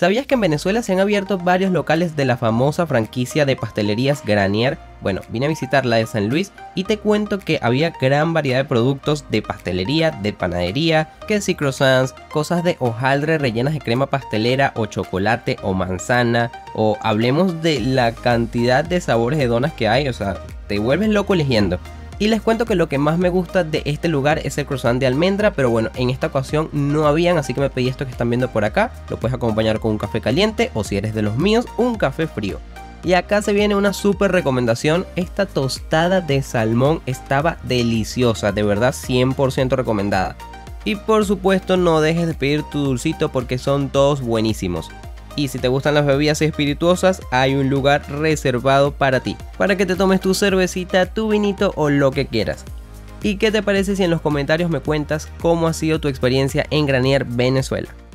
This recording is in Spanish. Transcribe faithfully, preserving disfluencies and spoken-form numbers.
¿Sabías que en Venezuela se han abierto varios locales de la famosa franquicia de pastelerías Granier? Bueno, vine a visitar la de San Luis y te cuento que había gran variedad de productos de pastelería, de panadería, que si croissants, cosas de hojaldre rellenas de crema pastelera o chocolate o manzana, o hablemos de la cantidad de sabores de donas que hay, o sea, te vuelves loco eligiendo. Y les cuento que lo que más me gusta de este lugar es el croissant de almendra, pero bueno, en esta ocasión no habían, así que me pedí esto que están viendo por acá. Lo puedes acompañar con un café caliente o, si eres de los míos, un café frío. Y acá se viene una súper recomendación. Esta tostada de salmón estaba deliciosa, de verdad cien por ciento recomendada. Y por supuesto no dejes de pedir tu dulcito porque son todos buenísimos. Y si te gustan las bebidas espirituosas, hay un lugar reservado para ti, para que te tomes tu cervecita, tu vinito o lo que quieras. ¿Y qué te parece si en los comentarios me cuentas cómo ha sido tu experiencia en Granier Venezuela?